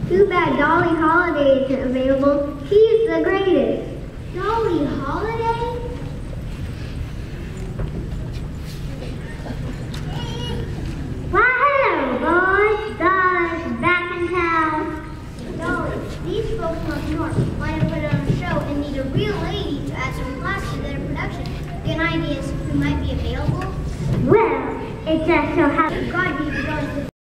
Too bad Dolly Holiday isn't available. She's the greatest. Dolly Holiday? Why, hello, boys. Dolly's back in town. Dolly, these folks from up north want to put on a show and need a real lady to add some class to their production. Do you have any ideas who might be available? Well, it just so happens. God, you